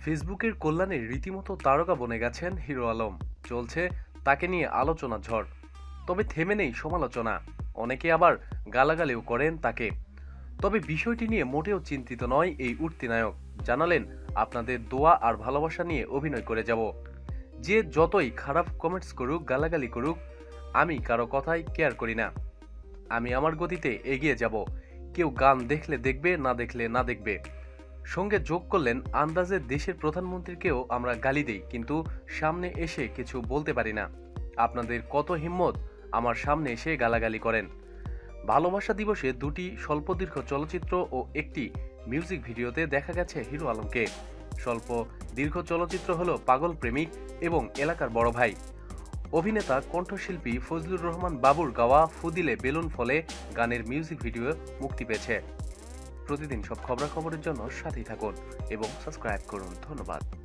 ফেসবুকের কল্যাণে রীতিমতো তারকা বনে গেছেন হিরো আলম। চলছে তাকে নিয়ে আলোচনা ঝড়। তবে থেমে নেই সমালোচনা। অনেকে আবার গালাগালিও করেন তাকে। তবে বিষয়টি নিয়ে মোটেও চিন্তিত নয় এই উঠতি নায়ক। জানালেন, আপনাদের দোয়া আর ভালোবাসা নিয়ে অভিনয় করে যাব। যে যতই খারাপ কমেন্টস করুক, গালাগালি করুক, আমি কারো কথাই কেয়ার করি না। আমি আমার গতিতে এগিয়ে যাব। কেউ গান দেখলে দেখবে, না দেখলে না দেখবে। সঙ্গে যোগ করলেন, আন্দাজে দেশের প্রধানমন্ত্রীকেও আমরা গালি দেই, কিন্তু সামনে এসে কিছু বলতে পারি না। আপনাদের কত হিম্মত আমার সামনে এসে গালাগালি করেন। ভালোবাসা দিবসে দুটি স্বল্পদীর্ঘ চলচ্চিত্র ও একটি মিউজিক ভিডিওতে দেখা গেছে হিরো আলমকে। স্বল্প দীর্ঘ চলচ্চিত্র হলো পাগল প্রেমিক এবং এলাকার বড় ভাই। অভিনেতা কণ্ঠশিল্পী ফজলুর রহমান বাবুর গাওয়া ফুদিলে বেলুন ফলে গানের মিউজিক ভিডিও মুক্তি পেয়েছে। প্রতিদিন সব খবরাখবরের জন্য সাথেই থাকুন এবং সাবস্ক্রাইব করুন। ধন্যবাদ।